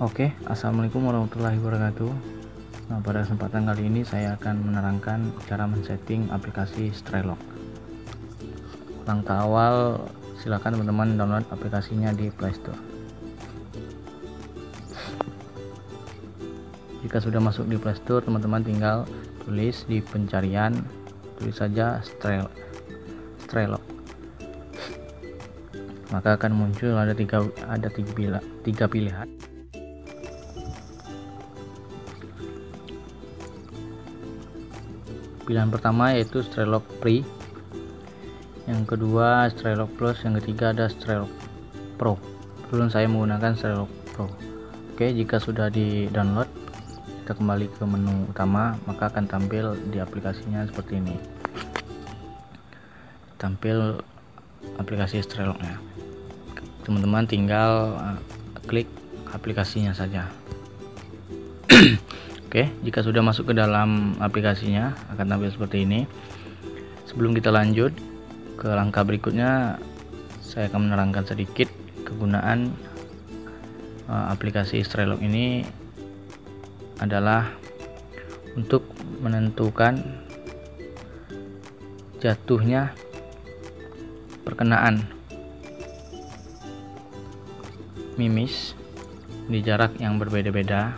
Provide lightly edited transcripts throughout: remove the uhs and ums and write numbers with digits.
Oke, assalamualaikum warahmatullahi wabarakatuh. Nah, pada kesempatan kali ini saya akan menerangkan cara men-setting aplikasi Strelog. Langkah awal, silakan teman-teman download aplikasinya di Play Store. Jika sudah masuk di Play Store, teman-teman tinggal tulis di pencarian, tulis saja Strelog. Maka akan muncul ada tiga pilihan. Pilihan pertama yaitu Strelog Free, yang kedua Strelog Plus, yang ketiga ada Strelog Pro. Kebetulan saya menggunakan Strelog Pro. Oke, jika sudah di download, kita kembali ke menu utama, maka akan tampil di aplikasinya seperti ini. Tampil aplikasi Strelognya. Teman-teman tinggal klik aplikasinya saja. Oke, jika sudah masuk ke dalam aplikasinya akan tampil seperti ini. Sebelum kita lanjut ke langkah berikutnya, saya akan menerangkan sedikit kegunaan aplikasi Strelog ini adalah untuk menentukan jatuhnya perkenaan mimis di jarak yang berbeda-beda,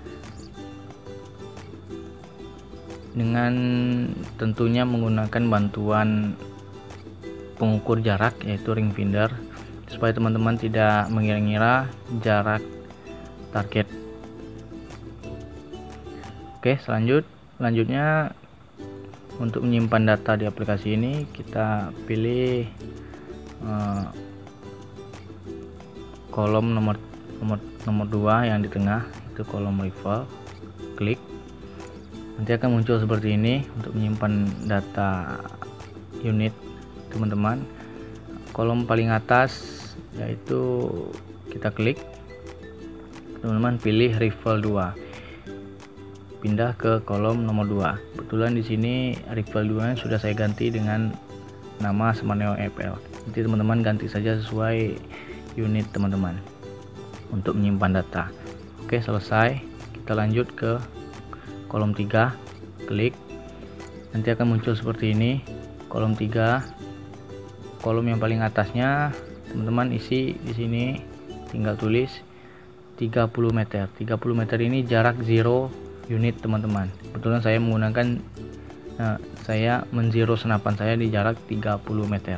dengan tentunya menggunakan bantuan pengukur jarak yaitu ring finder, supaya teman-teman tidak mengira-ngira jarak target. Oke, selanjutnya untuk menyimpan data di aplikasi ini, kita pilih kolom nomor 2 yang di tengah, itu kolom rival. Klik, nanti akan muncul seperti ini untuk menyimpan data unit teman-teman. Kolom paling atas yaitu kita klik, teman-teman pilih rival 2, pindah ke kolom nomor 2. Kebetulan di sini rival 2 sudah saya ganti dengan nama Smartneo FL. Nanti teman-teman ganti saja sesuai unit teman-teman untuk menyimpan data. Oke, selesai. Kita lanjut ke kolom 3, klik, nanti akan muncul seperti ini. Kolom 3, kolom yang paling atasnya teman-teman isi di sini, tinggal tulis 30 meter. 30 meter ini jarak 0 unit teman-teman. Kebetulan saya menggunakan saya men-zero senapan saya di jarak 30 meter.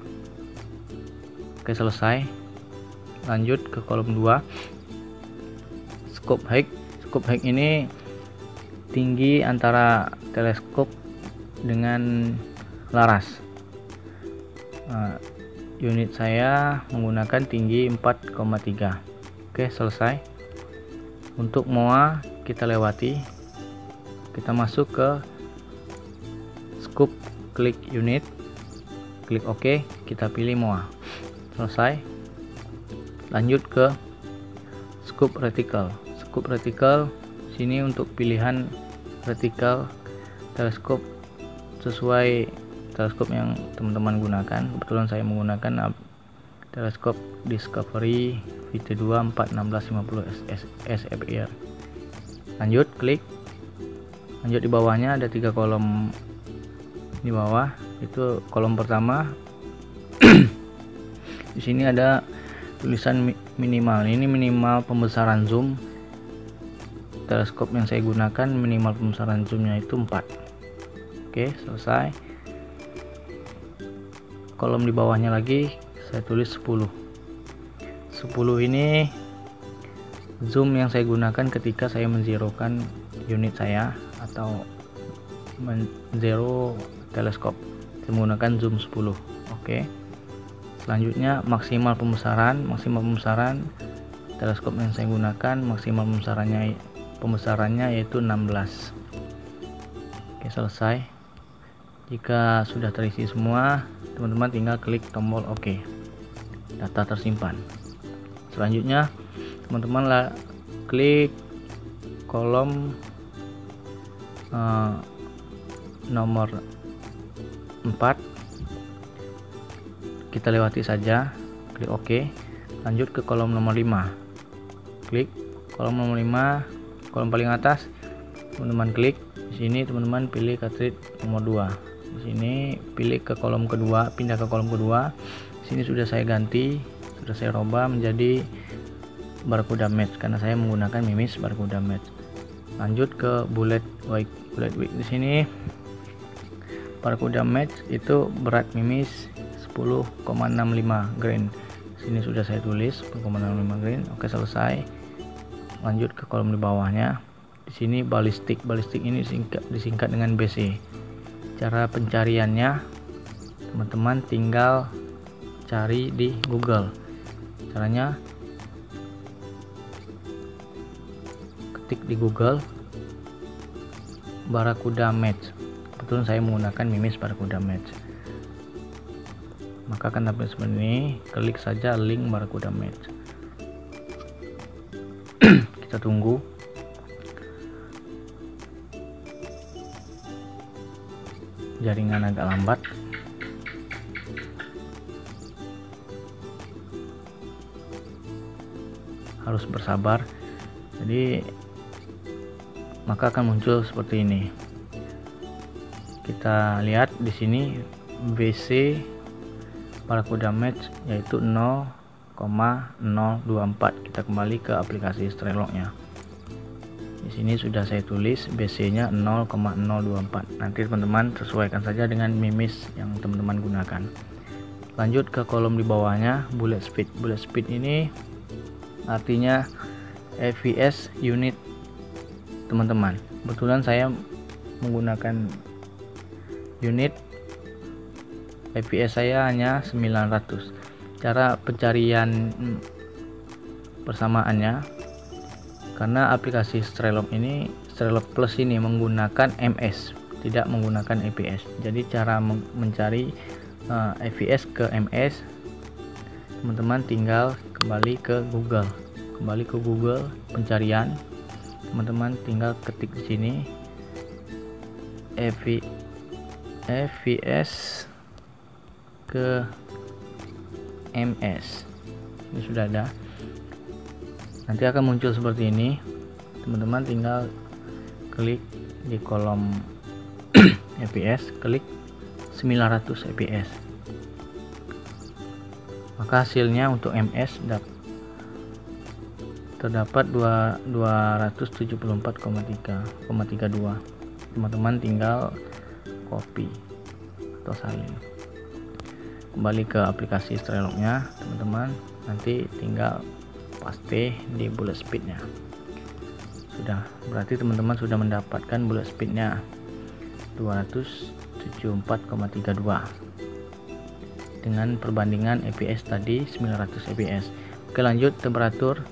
Oke, selesai. Lanjut ke kolom 2, scope height. Scope height ini tinggi antara teleskop dengan laras. Unit saya menggunakan tinggi 4,3. Oke, selesai. Untuk MOA kita lewati, kita masuk ke scope, klik unit, klik OK, kita pilih MOA. Selesai. Lanjut ke scope reticle. Scope reticle sini untuk pilihan reticle teleskop sesuai teleskop yang teman-teman gunakan. Kebetulan saya menggunakan teleskop Discovery VT2 41650 SFIR. Lanjut, klik. Lanjut, di bawahnya ada 3 kolom. Di bawah itu kolom pertama. Di sini ada tulisan minimal. Ini minimal pembesaran zoom. Teleskop yang saya gunakan minimal pembesaran zoomnya itu 4. Oke, selesai. Kolom di bawahnya lagi saya tulis 10. 10 ini zoom yang saya gunakan ketika saya menzerokan unit saya atau men-zero teleskop. Saya menggunakan zoom 10. Oke. Selanjutnya maksimal pembesaran. Maksimal pembesaran teleskop yang saya gunakan maksimal pembesarannya yaitu 16. Oke, selesai. Jika sudah terisi semua, teman-teman tinggal klik tombol OK. Data tersimpan. Selanjutnya teman-teman klik kolom nomor 4, kita lewati saja, klik OK. Lanjut ke kolom nomor 5, klik kolom nomor 5, kolom paling atas teman-teman klik. Di sini teman-teman pilih cartridge nomor 2. Di sini pilih ke kolom kedua, pindah ke kolom kedua. Di sini sudah saya ganti, sudah saya rubah menjadi barcode match karena saya menggunakan MIMIS barcode match. Lanjut ke bullet weight. Di sini barcode match itu berat MIMIS 10,65 grain. Sini sudah saya tulis 10,65 grain. Oke, selesai. Lanjut ke kolom di bawahnya. Di sini balistik ini disingkat dengan BC. Cara pencariannya teman-teman tinggal cari di Google. Caranya ketik di Google barcode match. Kebetulan saya menggunakan MIMIS barcode match, maka akan tampil seperti ini. Klik saja link barcode match. Kita tunggu. Jaringan agak lambat. Harus bersabar. Jadi maka akan muncul seperti ini. Kita lihat di sini BC barcode match yaitu 0,024. Kita kembali ke aplikasi Strelognya. Di sini sudah saya tulis BC-nya 0,024. Nanti teman-teman sesuaikan saja dengan MIMIS yang teman-teman gunakan. Lanjut ke kolom di bawahnya bullet speed. Bullet speed ini artinya FPS unit teman-teman. Kebetulan saya menggunakan unit FPS saya hanya 900. Cara pencarian persamaannya, karena aplikasi Strelog Plus ini menggunakan MS, tidak menggunakan FPS. Jadi cara mencari FPS ke MS, teman-teman tinggal kembali ke Google. Kembali ke Google pencarian, teman-teman tinggal ketik di sini FPS ke MS. Ini sudah ada. Nanti akan muncul seperti ini. Teman-teman tinggal klik di kolom FPS, klik 900 FPS. Maka hasilnya untuk MS terdapat 274,32. Teman-teman tinggal copy atau salin. Kembali ke aplikasi Strelognya, teman-teman nanti tinggal paste di bullet speednya. Sudah, berarti teman-teman sudah mendapatkan bullet speednya 274,32 dengan perbandingan FPS tadi 900 FPS. Oke, lanjut temperatur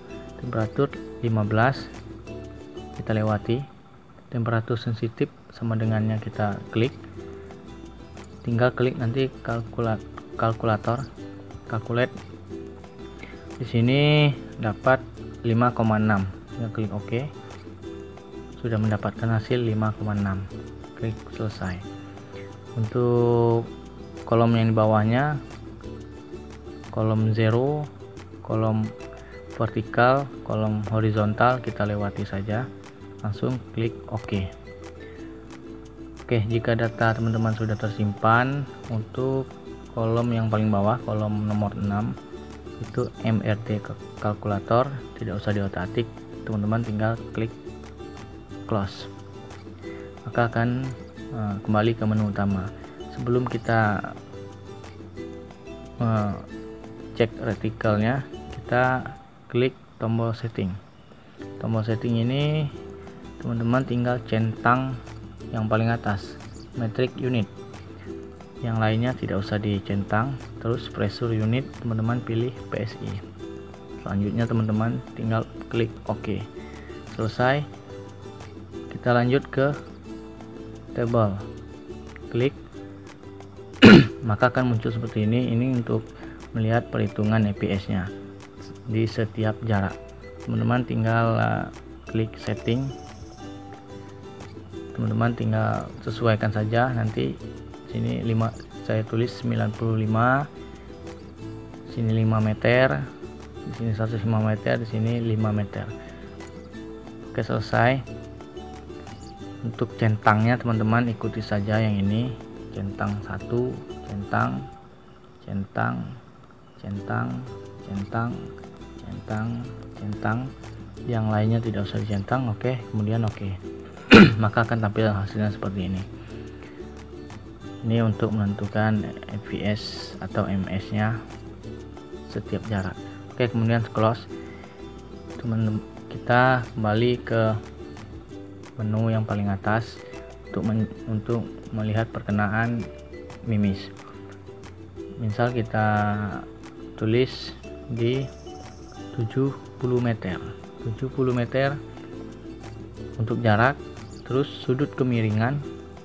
15 kita lewati. Temperatur sensitif sama dengannya kita klik. Tinggal klik nanti kalkulator calculate. Di sini dapat 5,6. Tinggal klik OK. Sudah mendapatkan hasil 5,6. Klik selesai. Untuk kolom yang di bawahnya, kolom 0, kolom vertikal, kolom horizontal kita lewati saja. Langsung klik OK. Oke, jika data teman-teman sudah tersimpan, untuk kolom yang paling bawah, kolom nomor 6 itu MRT kalkulator, tidak usah diotak-atik, teman-teman tinggal klik close. Maka akan kembali ke menu utama. Sebelum kita cek retikelnya, kita klik tombol setting. Tombol setting ini teman-teman tinggal centang yang paling atas, metric unit. Yang lainnya tidak usah dicentang. Terus pressure unit teman-teman pilih PSI. Selanjutnya teman-teman tinggal klik OK. Selesai. Kita lanjut ke table. Klik. Maka akan muncul seperti ini. Ini untuk melihat perhitungan FPS-nya di setiap jarak. Teman-teman tinggal klik setting. Teman-teman tinggal sesuaikan saja. Nanti sini 5, saya tulis 95, sini 5 meter, di sini 105 meter, di sini 5 meter. Oke, selesai. Untuk centangnya teman-teman ikuti saja yang ini, centang 1, centang, centang, centang, centang, centang, centang, yang lainnya tidak usah dicentang. Oke, kemudian oke. Maka akan tampil hasilnya seperti ini. Ini untuk menentukan fps atau ms nya setiap jarak. Oke, kemudian close. Teman-teman, kita kembali ke menu yang paling atas untuk melihat perkenaan mimis. Misal kita tulis di 70 meter untuk jarak, terus sudut kemiringan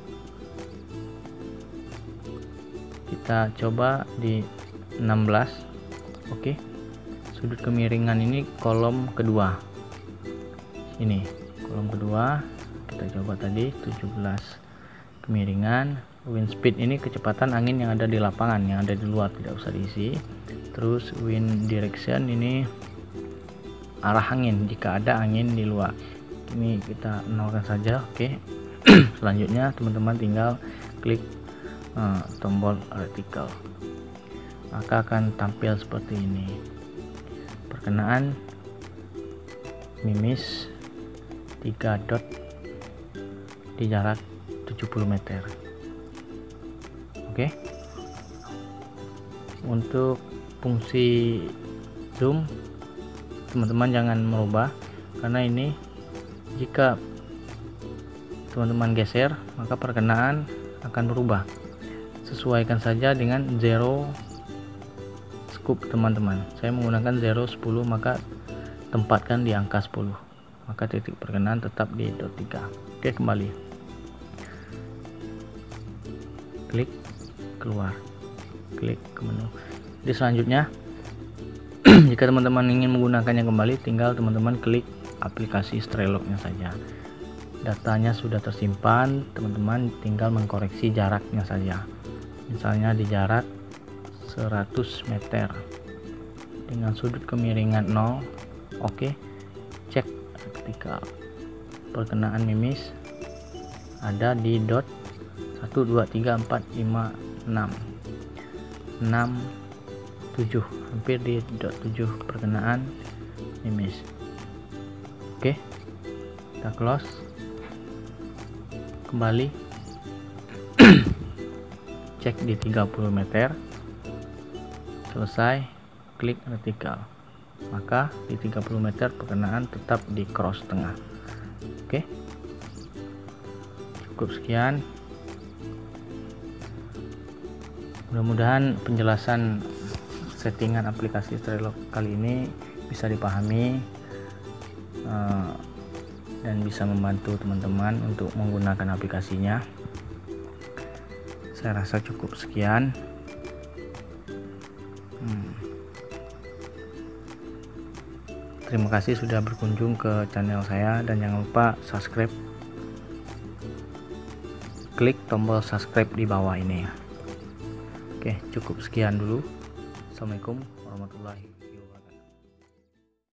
kita coba di 16. Oke, sudut kemiringan ini kolom kedua, ini kolom kedua. Kita coba tadi 17 kemiringan. Wind speed ini kecepatan angin yang ada di lapangan, yang ada di luar, tidak usah diisi. Terus wind direction ini arah angin jika ada angin di luar, ini kita nolkan saja. Oke. Selanjutnya teman-teman tinggal klik tombol reticle, maka akan tampil seperti ini. Perkenaan mimis 3 dot di jarak 70 meter. Oke. Untuk fungsi zoom teman-teman jangan merubah, karena ini jika teman-teman geser maka perkenaan akan berubah. Sesuaikan saja dengan zero scope teman-teman. Saya menggunakan 0,10, maka tempatkan di angka 10, maka titik perkenaan tetap di dot 3. Oke, kembali klik keluar, klik ke menu. Jadi selanjutnya jika teman-teman ingin menggunakannya kembali, tinggal teman-teman klik aplikasi Strelog-nya saja. Datanya sudah tersimpan, teman-teman tinggal mengkoreksi jaraknya saja. Misalnya di jarak 100 meter dengan sudut kemiringan 0. Oke, cek ketika perkenaan mimis ada di dot 1, 2, 3, 4, 5, 6, 7, hampir di dot 7 perkenaan mimis. Oke, kita close, kembali cek di 30 meter, selesai, klik reticle, maka di 30 meter perkenaan tetap di cross tengah. Oke, cukup sekian. Mudah-mudahan penjelasan settingan aplikasi Strelog kali ini bisa dipahami dan bisa membantu teman-teman untuk menggunakan aplikasinya. Saya rasa cukup sekian. Terima kasih sudah berkunjung ke channel saya, dan jangan lupa subscribe, klik tombol subscribe di bawah ini. Oke, cukup sekian dulu. Assalamualaikum